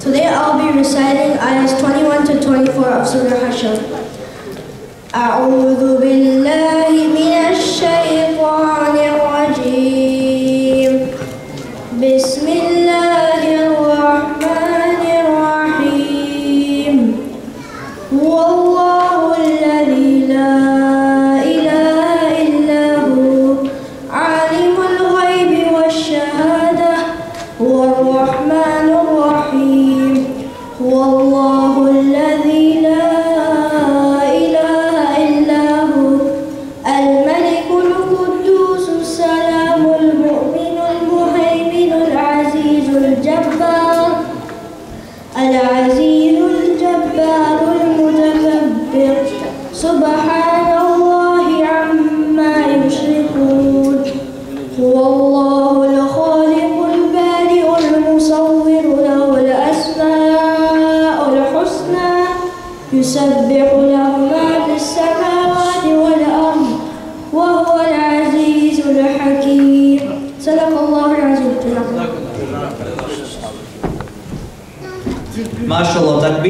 Today I'll be reciting ayahs 21 to 24 of Surah Hashr. أعوذ بالله من الشيطان الرجيم. بسم الله الرحمن الرحيم. هو الله الذي لا إله إلا هو عالم الغيب والشهادة هو الرحمن الرحيم. هو الله الذي لا إله إلا هو الملك القدوس السلام المؤمن المهيمن العزيز الجبار المتكبر سبحان الله عما يشركون. هو الله الخالق البارئ المصور له الأسماء الحسنى يسبح له ما في السماوات والأرض وهو العزيز الحكيم. صدق الله العظيم. ما شاء الله.